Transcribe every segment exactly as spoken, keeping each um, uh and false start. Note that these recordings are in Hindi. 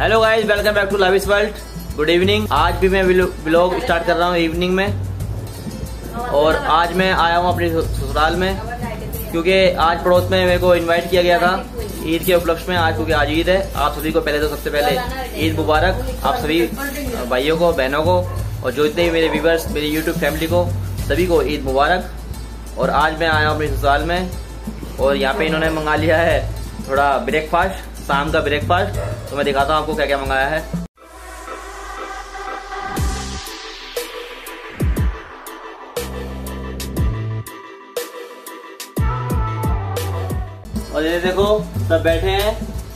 Hello guys, welcome back to Lavish World. Good evening. आज भी मैं व्लॉग स्टार्ट कर रहा हूँ इवनिंग में। और आज मैं आया हूँ अपने ससुराल में क्योंकि आज पड़ोस में मेरे को इनवाइट किया गया था ईद के उपलक्ष्य में। आज क्योंकि आज ईद है। आप सभी को पहले तो सबसे पहले ईद मुबारक, आप सभी भाइयों को, बहनों को और जो जितने भी मेरे व्यूवर्स, मेरी यूट्यूब फैमिली को, सभी को ईद मुबारक। और आज मैं आया हूँ अपने ससुराल में और यहाँ पे इन्होंने मंगा लिया है थोड़ा ब्रेकफास्ट, शाम का ब्रेकफास्ट। तो मैं दिखाता हूँ आपको क्या क्या मंगाया है। और ये देखो सब बैठे हैं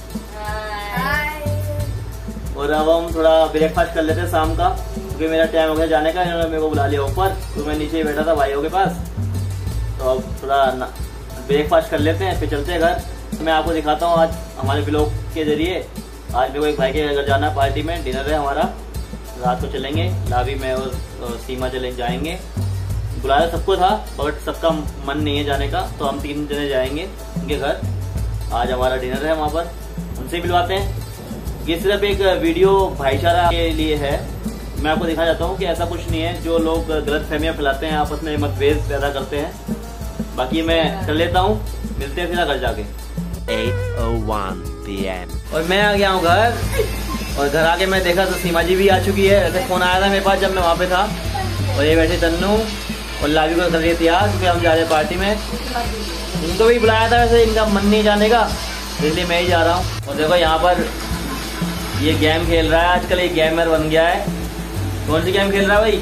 और अब हम थोड़ा ब्रेकफास्ट कर लेते हैं शाम का, क्योंकि मेरा टाइम हो गया जाने का। इन्होंने मेरे को बुला लिया ऊपर, तो मैं नीचे ही बैठा था भाइयों के पास। तो अब थोड़ा ब्रेकफास्ट कर लेते हैं, फिर चलते हैं घर। तो मैं आपको दिखाता हूँ आज हमारे ब्लॉग के जरिए। आज मेरे को एक भाई के घर जाना है, पार्टी में डिनर है हमारा। रात को चलेंगे, लावी में और, और सीमा चले जाएंगे। बुलाया सबको था बट सबका मन नहीं है जाने का, तो हम तीन जने जाएंगे उनके घर। आज हमारा डिनर है वहाँ पर, उनसे मिलवाते हैं। ये सिर्फ एक वीडियो भाईचारा के लिए है। मैं आपको दिखा जाता हूँ कि ऐसा कुछ नहीं है जो लोग गलत फहमियाँ फैलाते हैं, आपस में मतभेद पैदा करते हैं। बाकी मैं कर लेता हूँ, मिलते हैं फिर घर जाके। eight oh one p m और मैं आ गया हूँ घर। और घर आके मैं देखा तो सीमा जी भी आ चुकी है। ऐसे फोन आया था मेरे पास जब मैं वहाँ पे था। और ये बैठे तन्नू और लावी को कर रही है तैयार, क्योंकि हम जा रहे हैं पार्टी में। इनको भी बुलाया था, वैसे इनका मन नहीं जाने का, इसलिए मैं ही जा रहा हूँ। और देखो यहाँ पर ये गेम खेल रहा है आजकल, ये गेमर बन गया है। कौन सी गेम खेल रहा है भाई?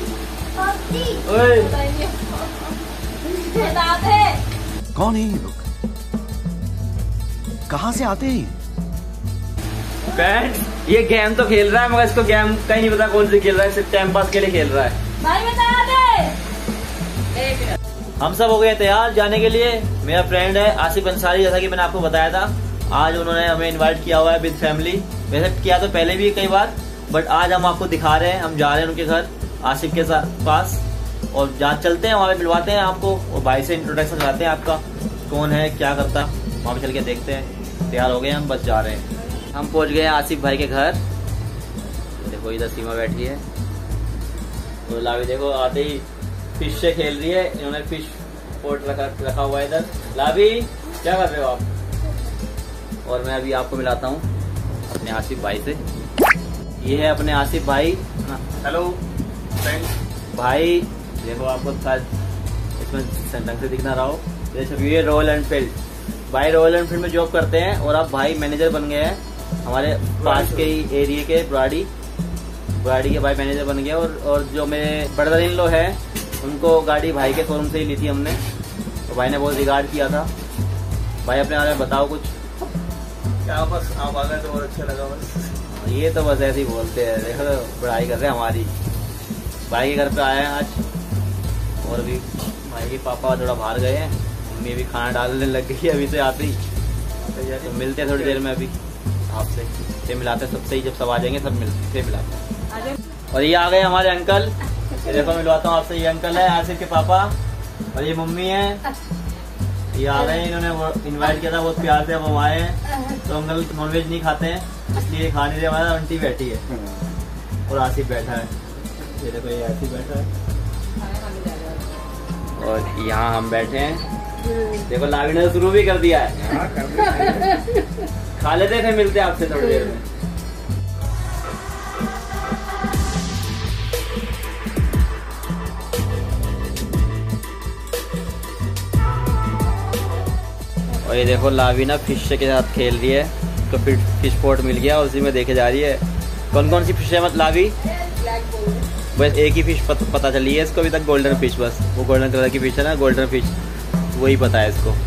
कौन है ये लोग? कहाँ से आते हैं? फ्रेंड्स, ये गेम तो खेल रहा है मगर इसको गेम कहीं नहीं पता कौन सी खेल रहा है, सिर्फ टाइम पास के लिए खेल रहा है। भाई बता दे। हम सब हो गए तैयार जाने के लिए। मेरा फ्रेंड है आसिफ अंसारी, जैसा कि मैंने आपको बताया था। आज उन्होंने हमें इनवाइट किया हुआ है विद फैमिली। वैसे किया तो पहले भी कई बार, बट आज हम आपको दिखा रहे हैं। हम जा रहे हैं उनके घर आसिफ के पास, और जहाँ चलते हैं वहाँ पे मिलवाते हैं आपको और भाई से इंट्रोडक्शन कराते हैं आपका कौन है, क्या करता, वहाँ पे चल के देखते हैं। तैयार हो गए हम, बस जा रहे हैं। हम पहुँच गए हैं आसिफ भाई के घर। देखो इधर सीमा बैठी है, तो लावी देखो आते ही फिश से खेल रही है। इन्होंने फिश पोट रखा रखा हुआ है इधर। लावी क्या कर रहे हो आप? और मैं अभी आपको मिलाता हूँ अपने आसिफ भाई से। ये है अपने आसिफ भाई। Hello friends. भाई देखो आपको इसमें ढंग से दिख ना रहा हो, ये रॉयल एनफील्ड भाई रॉयल एनफील्ड में जॉब करते हैं। और अब भाई मैनेजर बन गए हैं हमारे पास के ही एरिया के, बुराड़ी बुराड़ी के भाई मैनेजर बन गए। और और जो मेरे ब्रदर इन लो है, उनको गाड़ी भाई के शोरूम से ही ली थी हमने। तो भाई ने बहुत रिगार्ड किया था। भाई अपने बारे में बताओ कुछ। क्या बस आप आ गए तो बहुत अच्छा लगा। बस ये तो बस ऐसे ही बोलते हैं, देखो तो पढ़ाई कर रहे हैं हमारी। भाई के घर पे आए हैं आज। और भी भाई के पापा थोड़ा बाहर गए हैं, मम्मी भी खाना डालने लग गई है अभी से आते ही। तो मिलते हैं थोड़ी देर में अभी आपसे, फिर मिलाते हैं सबसे ही। जब सब आ जाएंगे सब मिलते फिर मिलाते हैं। और ये आ गए हमारे अंकल। ये देखो मिलवाता हूँ आपसे, ये अंकल है आसिफ के पापा, और ये मम्मी है। ये आ गए, इन्होंने इनवाइट किया था बहुत प्यार से, अब हम आए हैं। तो अंकल नॉनवेज नहीं खाते हैं, इसलिए खा नहीं रहे। हमारा आंटी बैठी है और आसिफ बैठा है। ये देखो ये आसिफ बैठा है और यहाँ हम बैठे हैं। देखो लावी ने शुरू भी कर दिया है। खा लेते थे, मिलते हैं आपसे थोड़ी देर में। और ये देखो लावी ना फिश के साथ खेल रही है, तो फिर फिश पोट मिल गया और उसी में देखे जा रही है। कौन कौन सी फिश है मत लावी? बस एक ही फिश पत, पता चली है इसको अभी तक, गोल्डन फिश। बस वो गोल्डन कलर की फिश है ना, गोल्डन फिश, वही पता है इसको।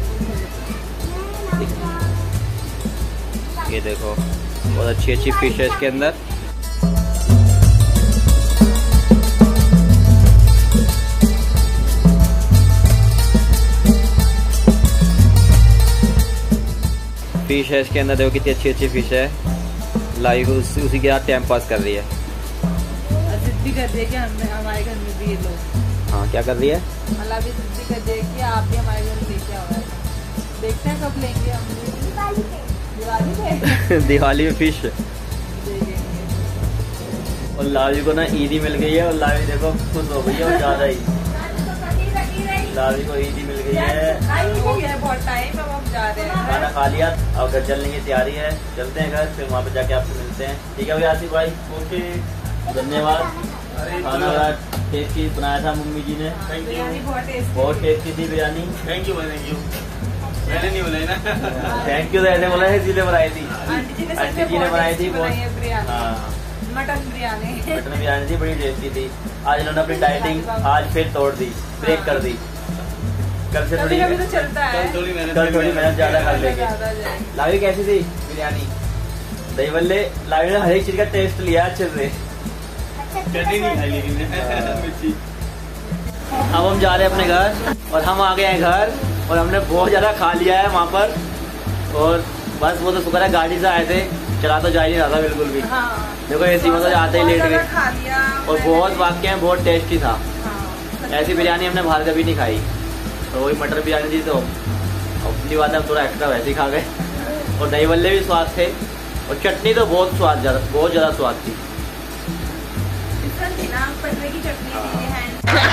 ये देखो बहुत अच्छी अच्छी फिश है इसके अंदर। फिश है इसके अंदर, देखो कितनी अच्छी अच्छी फिश है। लाइव उसी, उसी के साथ टाइम पास कर रही है। जिद्दी कर रही है कि हमने हमारे घर में भी ये लोग। हाँ क्या कर रही है? मतलब भी जिद्दी कर रही है कि आप भी हमारे घर में लेके आओ। देखते हैं कब लेंगे हम। दिवाली पे। दिवाली में फिश। देंगे। और लावी को ना ईदी मिल गई है और लावी देखो खुश हो गई है और ज्यादा ही। लावी को ईदी मिल गई है। हो गया बहुत टाइम, अब हम जा रहे हैं। खाना खा लिया और घर चलने की तैयारी है। चलते हैं घर, फिर वहाँ पे जाके आपसे मिलते हैं। ठीक है भैया आसिफ भाई, ओके, धन्यवाद। खाना बड़ा टेस्टी बनाया था मम्मी जी ने। बिरयानी बहुत टेस्टी, बहुत टेस्टी थी biryani. Thank you thank you. मैंने नहीं बनाई ना। थैंक यू तो ऐसे बोला है, इसीलिए बनाई थी। आंटी जी ने सच आंटी में जी ने बहुत बनाई थी टेस्टी बहुत। बनाई है बिरयानी। हाँ, मटन बिरयानी। मटन बिरयानी थी, बड़ी टेस्टी थी। आज इन्होंने अपनी डाइटिंग आज फिर तोड़ दी, ब्रेक कर दी। कल से थोड़ी कभी तो चलता है, कल थोड़ी मेहनत कल थोड़ी मेहनत ज्यादा कर लेंगे। ज्यादा जाए। लावी कैसी थी बिरयानी? दही बल्ले लावी ने हर एक चीज का टेस्ट लिया अच्छे से। चटनी नहीं खाई लेकिन मिर्ची। अब हम जा रहे हैं अपने घर और हम आ गए हैं घर और हमने बहुत ज्यादा खा लिया है वहाँ पर। और बस वो तो शुक्र है गाड़ी से आए थे, चला तो जा ही नहीं रहा था बिल्कुल भी। हाँ। देखो एसी में तो जाते ही लेट बहुत गए ज्यादा खा लिया और बहुत वाकई में बहुत टेस्टी था। हाँ। ऐसी बिरयानी हमने बाहर कभी नहीं खाई। तो वही मटर बिरयानी थी, तो अपनी बात है हम थोड़ा एक्स्ट्रा वैसे ही खा गए। और दही बल्ले भी स्वाद थे और चटनी तो बहुत स्वाद ज्यादा बहुत ज्यादा स्वाद थी। डिफरेंट थी ना, पटरे की चटनी थी, हैंड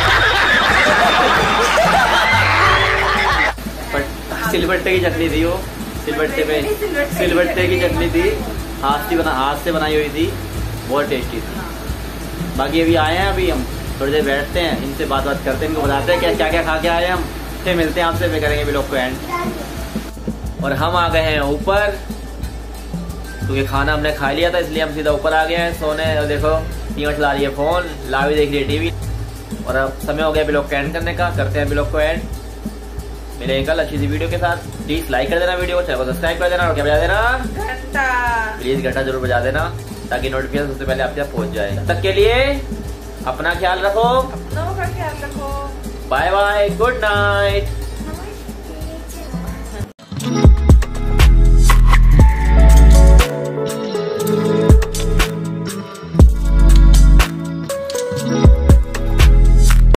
बट सिलबट्टे की चटनी थी वो, सिलबट्टे पे सिलबट्टे की चटनी थी, हाथ से बना हाथ से बनाई हुई थी, बहुत टेस्टी थी। बाकी अभी आए हैं, अभी हम थोड़ी देर बैठते हैं, इनसे बात बात करते हैं, इनको बताते हैं क्या क्या क्या खा के आए हम। फिर मिलते हैं आपसे, फिर करेंगे व्लॉग को एंड। और हम आ गए हैं ऊपर क्योंकि खाना हमने खा लिया था, इसलिए हम सीधा ऊपर आ गए हैं सोने। और देखो टीमा चला रही है फोन, लावी देख रही है टीवी। और अब समय हो गया व्लॉग को एंड करने का, करते हैं व्लॉग को एंड। मिलेंगे कल अच्छी सी वीडियो के साथ। प्लीज लाइक कर देना वीडियो को, चैनल को सब्सक्राइब कर देना और क्या बजा देना, घंटा। प्लीज घंटा जरूर बजा देना ताकि नोटिफिकेशन सबसे पहले आपके पास पहुंच जाए। तब तक के लिए अपना ख्याल रखो, अपनों का ख्याल रखो। Bye bye, good night.